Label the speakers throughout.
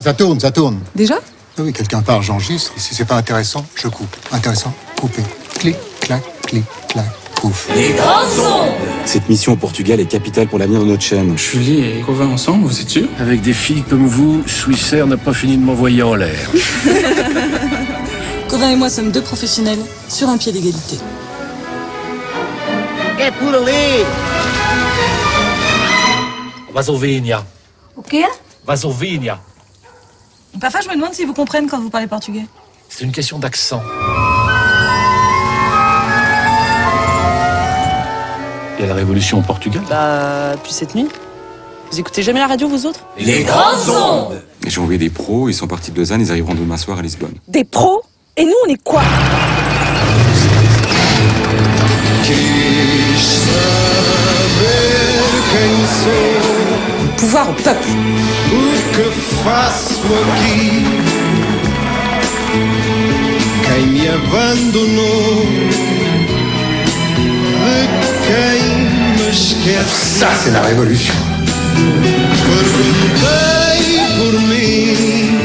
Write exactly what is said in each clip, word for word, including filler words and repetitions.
Speaker 1: Ça tourne, ça tourne.
Speaker 2: Déjà?
Speaker 1: Oui, quelqu'un part, j'enregistre. Si c'est pas intéressant, je coupe. Intéressant, coupé. Clic, clac, clic, clac, pouf.
Speaker 3: Les grandes ondes.
Speaker 4: Cette mission au Portugal est capitale pour l'avenir de notre chaîne.
Speaker 5: Julie et Covin ensemble, vous êtes sûr?
Speaker 6: Avec des filles comme vous, Swissair n'a pas fini de m'envoyer en l'air.
Speaker 7: Covin et moi sommes deux professionnels sur un pied d'égalité.
Speaker 3: É por ali.
Speaker 8: Vasovinha.
Speaker 7: O quê?
Speaker 8: Vasovinha.
Speaker 7: Parfois, je me demande si vous comprenez quand vous parlez portugais.
Speaker 8: C'est une question d'accent.
Speaker 6: Il y a la révolution au Portugal.
Speaker 9: Bah, depuis cette nuit. Vous écoutez jamais la radio, vous autres?
Speaker 3: Les grandes ondes.
Speaker 4: J'ai envoyé des pros, ils sont partis de Lausanne, ils arriveront demain soir à Lisbonne.
Speaker 9: Des pros? Et nous, on est quoi? Le pouvoir au peuple.
Speaker 10: O que faço aqui? Quem me abandonou? De quem me esquece?
Speaker 1: Ça, c'est la révolution.
Speaker 10: Perguntei por mim.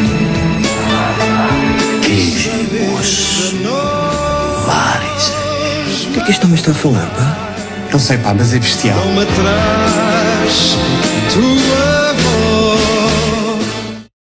Speaker 3: Queijos. Vários.
Speaker 11: O que é que este homem está a falar, pá?
Speaker 1: Não sei, pá, mas é bestial.
Speaker 10: Não me traz